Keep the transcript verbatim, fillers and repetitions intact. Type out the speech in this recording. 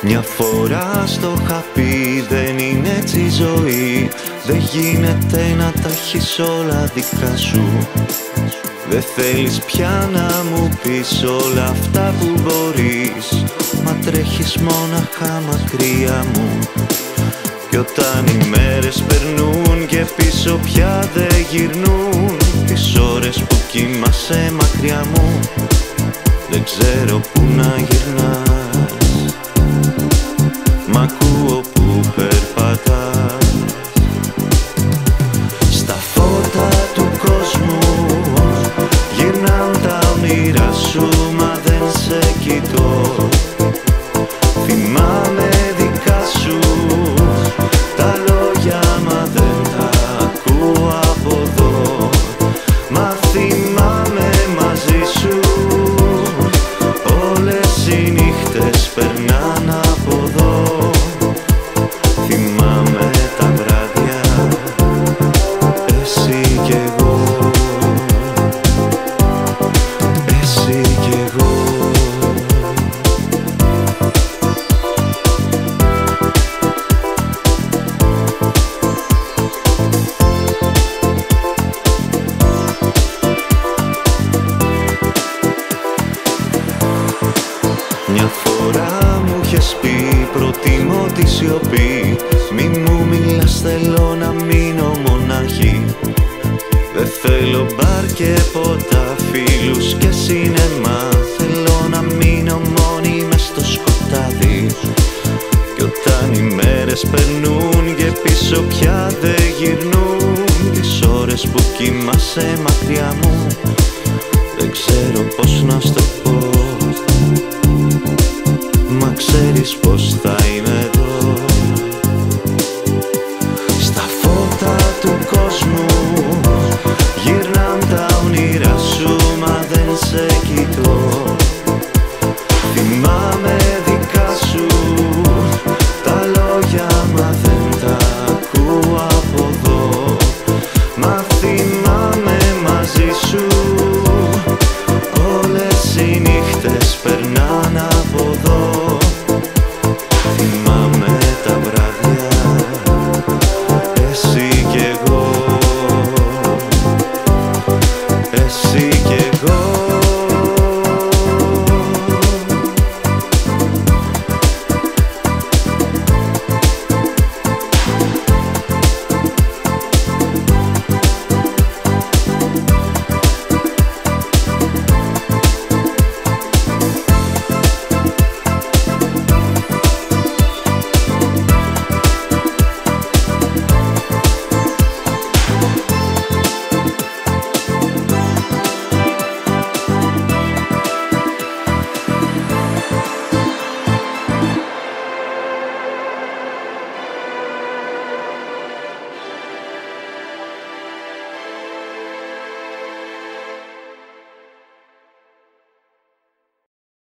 Μια φορά στο είχα πει, δεν είναι έτσι η ζωή. Δεν γίνεται να τα έχεις όλα δικά σου. Δεν θέλεις πια να μου πεις όλα αυτά που μπορείς, μα τρέχεις μόναχα μακριά μου. Κι όταν οι μέρες περνούν και πίσω πια δεν γυρνούν, τις ώρες που κοιμάσαι μακριά μου, δεν ξέρω που να γυρνάς. Μ' ακούω που περπατάς στα φώτα του κόσμου. Γυρνάν τα όνειρά σου, μα δεν σε κοιτώ. Θυμάμαι δικά σου τα λόγια, μα δεν τα ακούω από εδώ. Μα θυμάμαι μαζί σου, όλες οι νύχτες περνάν από εδώ. Θυμάμαι τα βράδια, εσύ κι εγώ, εσύ κι εγώ. Μια φορά μου είχες πει, προτιμώ τη σιωπή. Μη μου μιλάς, θέλω να μείνω μοναχή. Δεν θέλω μπαρ και ποτά, φίλους και σινεμά. Θέλω να μείνω μόνη μες στο σκοτάδι. Κι όταν οι μέρες περνούν και πίσω πια δεν γυρνούν, τις ώρες που κοιμάσαι μακριά μου, δεν ξέρω πώς να στο πω. Μα ξέρεις πως θα είμαι εδώ, στα φώτα του κόσμου. Γυρνάν τα όνειρά σου, μα δεν σε κοιτώ. Θυμάμαι δικά σου τα λόγια, μα δεν τα ακούω από εδώ. Μα θυμάμαι μαζί σου, όλες οι νύχτες περνάνε.